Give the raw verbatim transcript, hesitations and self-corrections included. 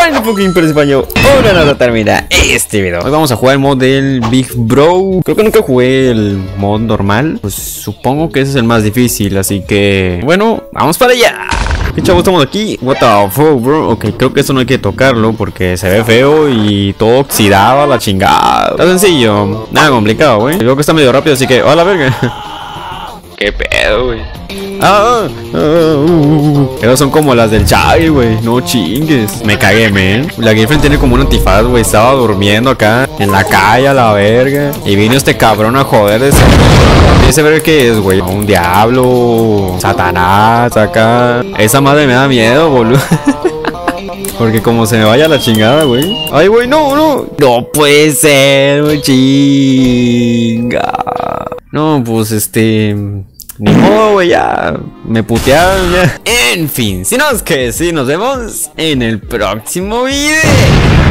Bueno, fucking pero español. Ahora no termina este video. Hoy vamos a jugar el mod del Big Bro. Creo que nunca jugué el mod normal. Pues supongo que ese es el más difícil. Así que, bueno, vamos para allá. ¿Qué chavos estamos aquí? What the fuck, bro? Ok, creo que eso no hay que tocarlo porque se ve feo y todo oxidado a la chingada. Está sencillo, nada complicado, güey. Creo que está medio rápido, así que, ¡a la verga! ¿Qué pedo, güey? Ah, ah, uh, uh. Esas son como las del Chai, güey. No chingues. Me cagué, men. La girlfriend tiene como un antifaz, güey. Estaba durmiendo acá en la calle a la verga. Y vino este cabrón a joder ese. Ese ver qué es, güey. Un diablo. Satanás acá. Esa madre me da miedo, boludo. Porque como se me vaya la chingada, güey. Ay, güey, no, no. No puede ser, güey. Chinga. No, pues este... Ni modo, güey, ya. Me putearon, ya. En fin, si no es que sí, nos vemos en el próximo video.